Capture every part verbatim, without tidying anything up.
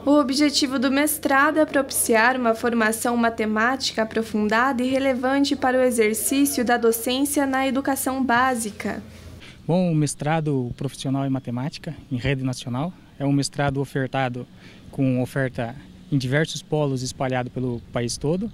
O objetivo do mestrado é propiciar uma formação matemática aprofundada e relevante para o exercício da docência na educação básica. Bom, o mestrado profissional em matemática em rede nacional é um mestrado ofertado com oferta em diversos polos espalhados pelo país todo.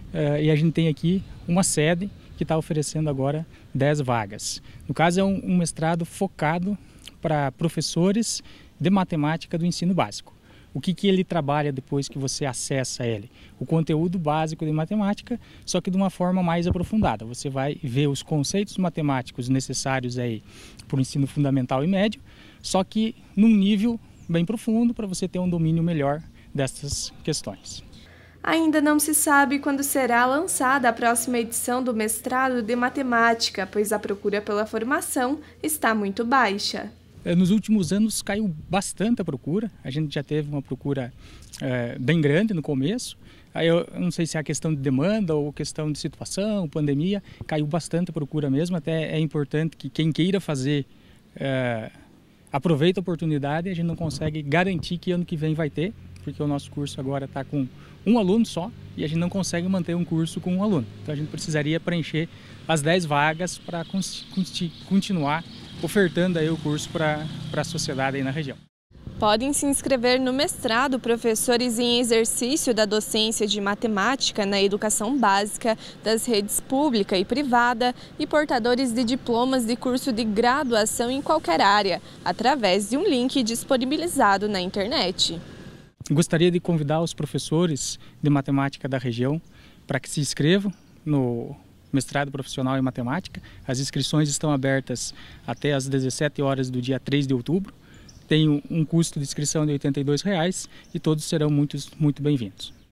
E a gente tem aqui uma sede que está oferecendo agora dez vagas. No caso, é um mestrado focado para professores de matemática do ensino básico. O que, que ele trabalha depois que você acessa ele? O conteúdo básico de matemática, só que de uma forma mais aprofundada. Você vai ver os conceitos matemáticos necessários aí para o ensino fundamental e médio, só que num nível bem profundo para você ter um domínio melhor dessas questões. Ainda não se sabe quando será lançada a próxima edição do mestrado de matemática, pois a procura pela formação está muito baixa. Nos últimos anos caiu bastante a procura, a gente já teve uma procura é, bem grande no começo. Aí eu não sei se é a questão de demanda ou questão de situação, pandemia, caiu bastante a procura mesmo. Até é importante que quem queira fazer é, aproveite a oportunidade. A gente não consegue garantir que ano que vem vai ter, porque o nosso curso agora está com um aluno só e a gente não consegue manter um curso com um aluno. Então a gente precisaria preencher as dez vagas para continuar ofertando aí o curso para a sociedade aí na região. Podem se inscrever no mestrado professores em exercício da docência de matemática na educação básica das redes pública e privada e portadores de diplomas de curso de graduação em qualquer área, através de um link disponibilizado na internet. Gostaria de convidar os professores de matemática da região para que se inscrevam no mestrado profissional em matemática. As inscrições estão abertas até às dezessete horas do dia três de outubro. Tem um custo de inscrição de oitenta e dois reais e todos serão muito, muito bem-vindos.